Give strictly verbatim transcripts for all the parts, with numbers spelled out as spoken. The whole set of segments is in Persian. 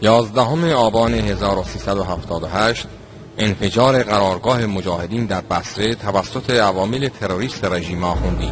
یازدهم آبان هزار و سیصد و هفتاد و هشت انفجار قرارگاه مجاهدین در بصره توسط عوامل تروریست رژیم آخوندی.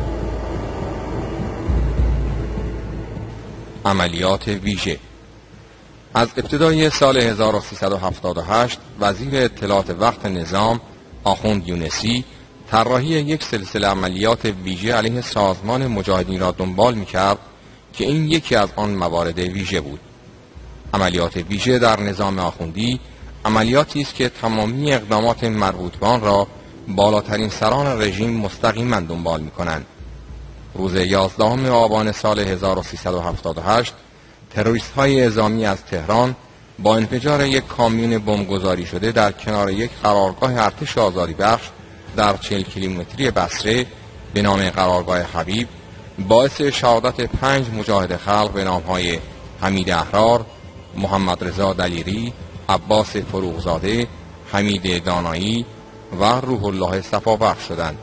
عملیات ویژه. از ابتدای سال هزار و سیصد و هفتاد و هشت وزیر اطلاعات وقت نظام آخوند یونسی طراحی یک سلسله عملیات ویژه علیه سازمان مجاهدین را دنبال می‌کرد که این یکی از آن موارد ویژه بود. عملیات ویژه در نظام آخوندی عملیاتی است که تمامی اقدامات مربوط به آن را بالاترین سران رژیم مستقیما دنبال می‌کنند. روز یازدهم آبان سال هزار و سیصد و هفتاد و هشت تروریست‌های اعزامی از تهران با انفجار یک کامیون بمبگذاری شده در کنار یک قرارگاه ارتش آزادی بخش در چهل کیلومتری بصره به نام قرارگاه حبیب باعث شهادت پنج مجاهد خلق به نام‌های حمید احرار، محمد رضا دلیری، عباس فروغزاده، حمید دانایی و روح الله صفابخش شدند.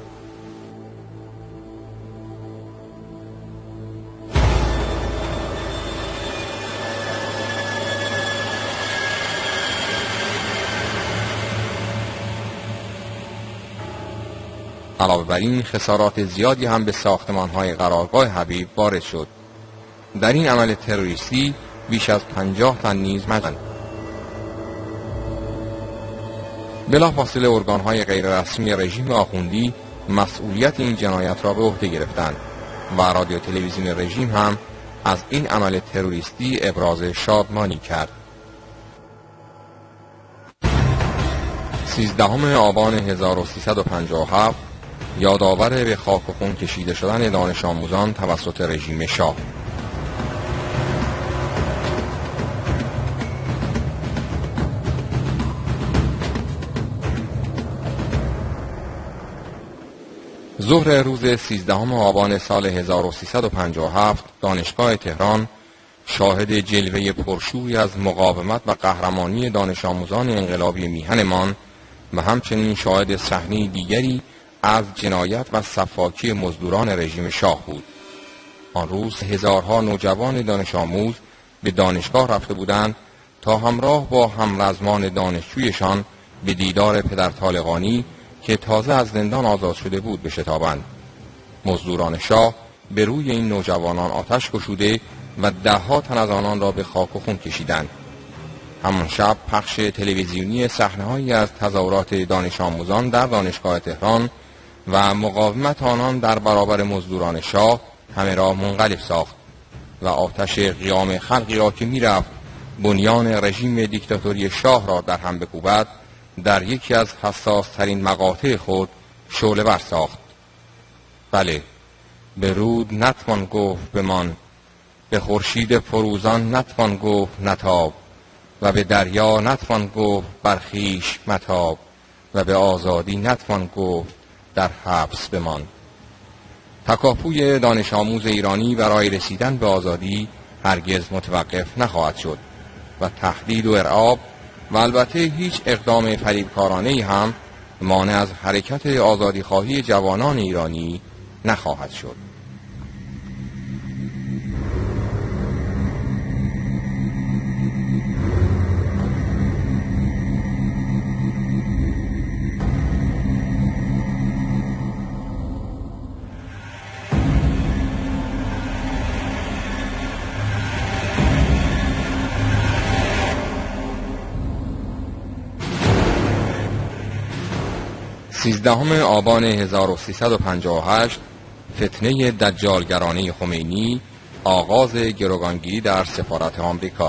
علاوه بر این خسارات زیادی هم به ساختمان‌های قرارگاه حبیب وارد شد. در این عمل تروریستی بیش از پنجاه تن نیز مجروح. بلافاصله ارگان‌های غیررسمی رژیم آخوندی مسئولیت این جنایت را به عهده گرفتند و رادیو تلویزیون رژیم هم از این عمل تروریستی ابراز شادمانی کرد. سیزدهم آبان هزار و سیصد و پنجاه و هفت یادآور به خاک و خون کشیده شدن دانش آموزان توسط رژیم شاه. ظهر روز سیزدهم آبان سال هزار و سیصد و پنجاه و هفت دانشگاه تهران شاهد جلوه پرشوری از مقاومت و قهرمانی دانش آموزان انقلابی میهنمان و همچنین شاهد صحنه دیگری از جنایت و سفاکی مزدوران رژیم شاه بود. آن روز هزارها نوجوان دانش آموز به دانشگاه رفته بودند تا همراه با همرزمان دانشجویشان به دیدار پدر طالقانی که تازه از زندان آزاد شده بود بشتابند. مزدوران شاه به روی این نوجوانان آتش گشوده و ده‌ها تن از آنان را به خاک و خون کشیدند. همان شب پخش تلویزیونی صحنه‌هایی از تظاهرات دانش آموزان در دانشگاه تهران و مقاومت آنان در برابر مزدوران شاه همه را منقلب ساخت و آتش قیام خلقی را که می‌رفت بنیان رژیم دیکتاتوری شاه را در هم بکوبد در یکی از حساس ترین مقاطع خود شعله ور ساخت. بله، به رود نتوان گفت بمان، به خورشید فروزان نتوان گفت نتاب، و به دریا نتوان گفت برخیش متاب، و به آزادی نتوان گفت در حبس بمان. تکاپوی دانش آموز ایرانی برای رسیدن به آزادی هرگز متوقف نخواهد شد و تهدید و ارعاب و البته هیچ اقدام فریبکارانه‌ای هم مانع از حرکت آزادیخواهی جوانان ایرانی نخواهد شد. سیزدهم آبان هزار و سیصد و پنجاه و هشت فتنه دجالگرانه خمینی، آغاز گروگانگیری در سفارت آمریکا.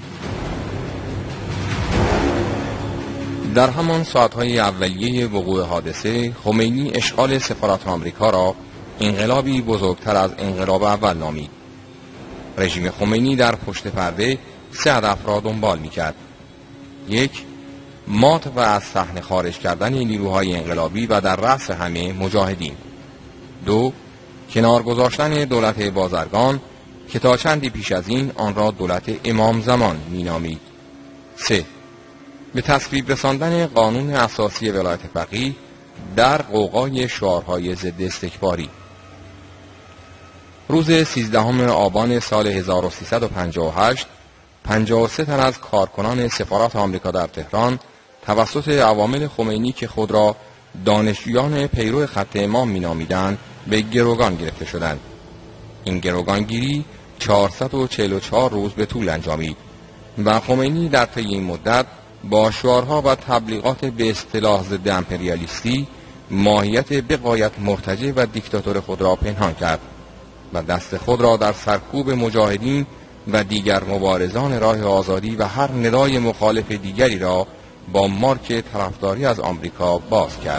در همان ساعتهای اولیه وقوع حادثه خمینی اشغال سفارت آمریکا را انقلابی بزرگتر از انقلاب اول نامید. رژیم خمینی در پشت پرده سه هدف را دنبال می‌کرد. یک، مات و از صحنه خارج کردن نیروهای انقلابی و در رأس همه مجاهدین. دو، کنار گذاشتن دولت بازرگان که تا چندی پیش از این آن را دولت امام زمان می نامید. سه، به تصویب رساندن قانون اساسی ولایت فقیه در غوغای شعارهای ضد استکباری. روز سیزدهم آبان سال هزار و سیصد و پنجاه و هشت پنجاه و سه تن از کارکنان سفارت آمریکا در تهران توسط عوامل خمینی که خود را دانشجویان پیرو خط امام مینامیدند به گروگان گرفته شدند. این گروگانگیری چهارصد و چهل و چهار روز به طول انجامید و خمینی در طی این مدت با شعارها و تبلیغات به اصطلاح ضد امپریالیستی ماهیت بغایت مرتجع و دیکتاتور خود را پنهان کرد و دست خود را در سرکوب مجاهدین و دیگر مبارزان راه آزادی و هر ندای مخالف دیگری را با مارک طرفداری از آمریکا باز کرد.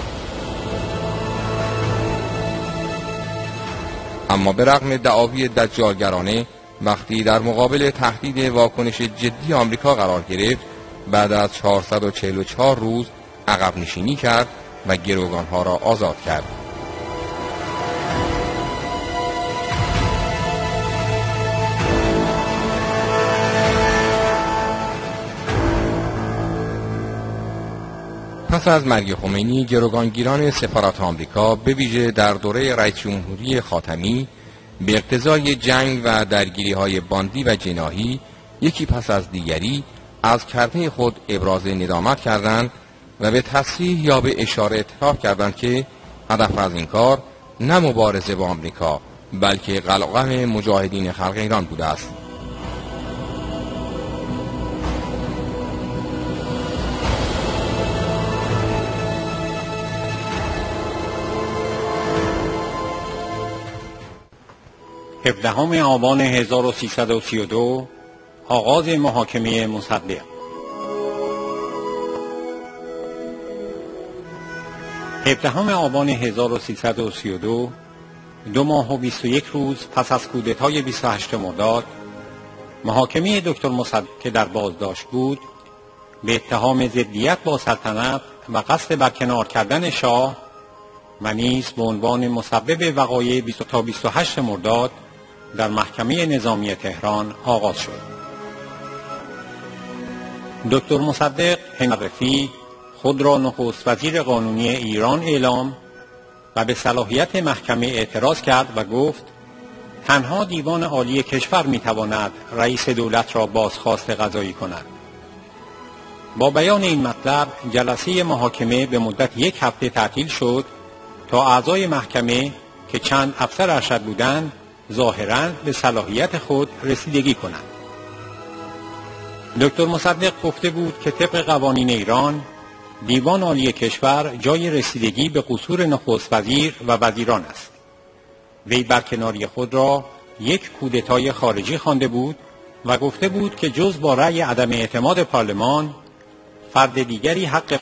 اما به رغم دعاوی دجالگرانه وقتی در مقابل تهدید واکنش جدی آمریکا قرار گرفت، بعد از چهارصد و چهل و چهار روز عقب نشینی کرد و گروگانها را آزاد کرد. پس از مرگ خمینی، گروگانگیران سفارت آمریکا به ویژه در دوره رئیس جمهوری خاتمی به اقتضای جنگ و درگیری‌های باندی و جناحی یکی پس از دیگری از کرده خود ابراز ندامت کردند و به تصریح یا به اشاره اعتراف کردند که هدف از این کار نه مبارزه با آمریکا بلکه قلقم مجاهدین خلق ایران بوده است. هفدهم آبان هزار و سیصد و سی و دو آغاز محاکمه مصدق. هفدهم آبان هزار و سیصد و سی و دو، دو ماه و بیست و یک روز پس از کودتای بیست و هشتم مرداد، محاکمه دکتر مصدق که در بازداشت بود به اتهام ضدیت با سلطنت و قصد برکنار کردن شاه و نیز به عنوان مسبب وقایع بیست تا بیست و هشتم مرداد در محکمه نظامی تهران آغاز شد. دکتر مصدق معرفی خود را نخست وزیر قانونی ایران اعلام و به صلاحیت محکمه اعتراض کرد و گفت تنها دیوان عالی کشور میتواند رئیس دولت را بازخواست قضایی کند. با بیان این مطلب جلسه محاکمه به مدت یک هفته تعطیل شد تا اعضای محکمه که چند افسر ارشد بودند ظاهراً به صلاحیت خود رسیدگی کنند. دکتر مصدق گفته بود که طبق قوانین ایران دیوان عالی کشور جای رسیدگی به قصور نخست وزیر و وزیران است. وی برکناری خود را یک کودتای خارجی خوانده بود و گفته بود که جز با رأی عدم اعتماد پارلمان فرد دیگری حق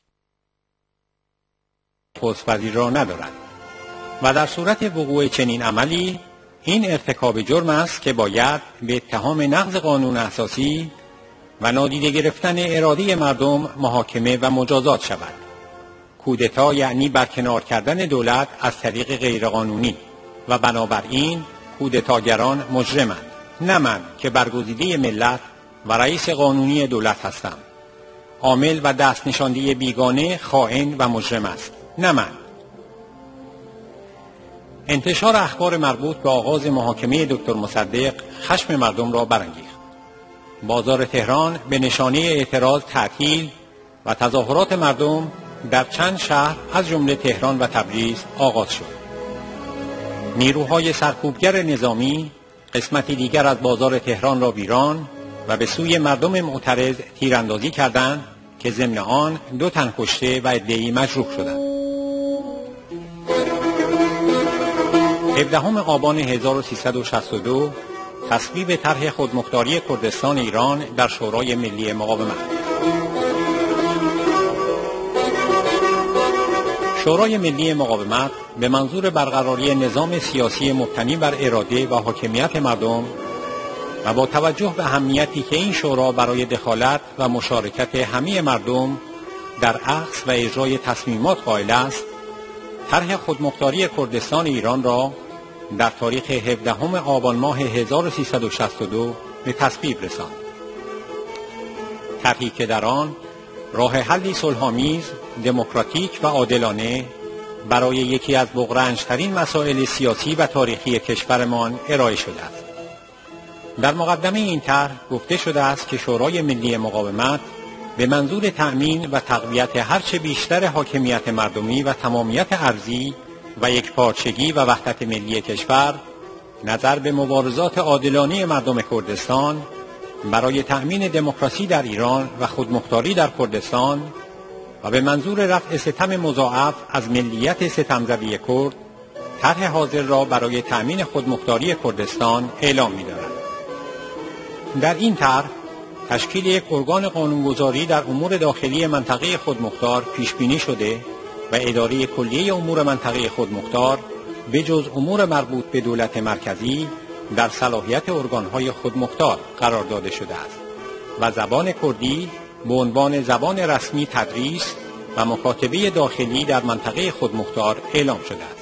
نخست وزیر را ندارد و در صورت وقوع چنین عملی این ارتکاب جرم است که باید به اتهام نقض قانون اساسی و نادیده گرفتن اراده مردم محاکمه و مجازات شود. کودتا یعنی برکنار کردن دولت از طریق غیرقانونی و بنابراین کودتاگران مجرمند، نه من که برگزیده ملت و رئیس قانونی دولت هستم. عامل و دست نشانده بیگانه خائن و مجرم است، نه من. انتشار اخبار مربوط به آغاز محاکمه دکتر مصدق خشم مردم را برانگیخت. بازار تهران به نشانه اعتراض تعطیل و تظاهرات مردم در چند شهر از جمله تهران و تبریز آغاز شد. نیروهای سرکوبگر نظامی قسمتی دیگر از بازار تهران را ویران و به سوی مردم معترض تیراندازی کردند که ضمن آن دو تن کشته و عده‌ای مجروح شدند. هفدهم آبان هزار و سیصد و شصت و دو تصویب طرح خودمختاری کردستان ایران در شورای ملی مقاومت. شورای ملی مقاومت به منظور برقراری نظام سیاسی مبتنی بر اراده و حاکمیت مردم و با توجه به اهمیتی که این شورا برای دخالت و مشارکت همه مردم در اخذ و اجرای تصمیمات قائل است، طرح خودمختاری کردستان ایران را در تاریخ هفدهم آبان ماه هزار و سیصد و شصت و دو به تصویب رساند. طرحی که در آن راه حلی صلح‌آمیز، دموکراتیک و عادلانه برای یکی از بغرنج‌ترین مسائل سیاسی و تاریخی کشورمان ارائه شده است. در مقدمه این طرح گفته شده است که شورای ملی مقاومت به منظور تأمین و تقویت هرچه بیشتر حاکمیت مردمی و تمامیت ارضی و یکپارچگی و وحدت ملی کشور، نظر به مبارزات عادلانه مردم کردستان برای تأمین دموکراسی در ایران و خودمختاری در کردستان و به منظور رفع ستم مضاعف از ملیت ستمزده کرد، طرح حاضر را برای تأمین خودمختاری کردستان اعلام می‌دارد. در این طرح تشکیل یک ارگان قانونگذاری در امور داخلی منطقه خودمختار پیش بینی شده و اداره کلیه امور منطقه خودمختار به جز امور مربوط به دولت مرکزی در صلاحیت ارگان‌های خودمختار قرار داده شده است و زبان کردی به عنوان زبان رسمی تدریس و مکاتبه داخلی در منطقه خودمختار اعلام شده است.